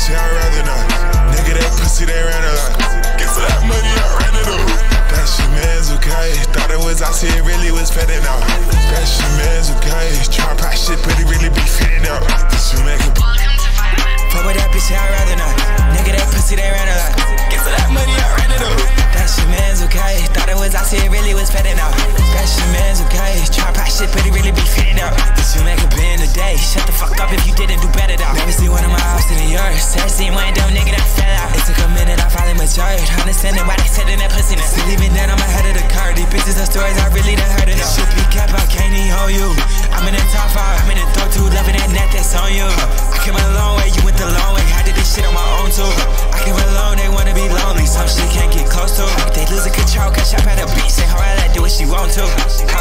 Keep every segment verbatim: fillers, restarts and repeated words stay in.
pussy, I'd rather not. Nigga, that pussy, they ran a lot. Get to that money, I ran it up. That shit, man's okay. Thought it was, I see it really was fitting out. That shit, man's okay. Try pop shit, but it really be fitting out. This you make it. Fuck with that bitch, I'd rather not. Nigga, that pussy, they ran a lot. Get to that money, I ran it up. That shit, man's okay. Thought it was, I see it really was fitting out. That shit, man's okay. Try pop shit, but it really be fitting out. This you make it be in the day. Shut the fuck up if you didn't do better though. Never see one of my house in the yard. Said scene went down, nigga, that fell out. It took a minute, I finally matured. Understanding why they said in that pussy. Still even then, I'm ahead of the car. These bitches are stories I really done heard enough. This shit be kept, I can't even hold you. I'm in the top five, I'm in the top two, loving that net that's on you. I came a long way, you went the long way. I did this shit on my own too. I came alone, they wanna be lonely. Some shit can't get close to. They losing control, catch up at a beat. Say her, I let do what she want to.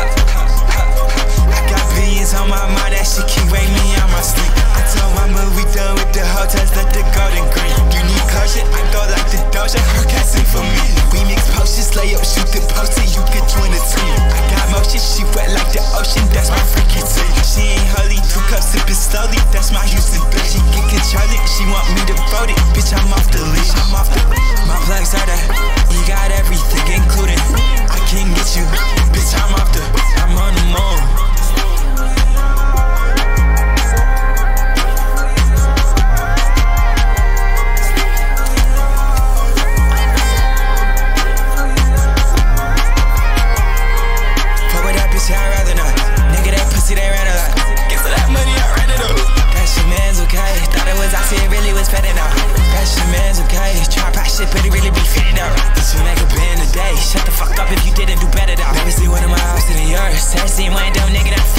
I got billions on my mind, that shit keep waking me out my sleep. I told my move, we done with the hotels, let the golden green. You need closure, I go like the Doja, her can't sing for me. We mix potions, lay up, shoot the poster, you can join the team. I got motion, she wet like the ocean, that's my freaking team. She ain't holy, two cups sipping slowly, that's my Houston bitch. She get controlling, she want me to vote it, bitch, I'm off the leash, I'm off the my plugs are that, you got everything including, I can't get you, bitch, I'm off the, I'm on the moon.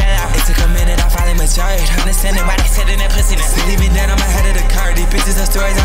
Understanding why they said in that pussy now. Still even then, I'm ahead of the car. These bitches are stories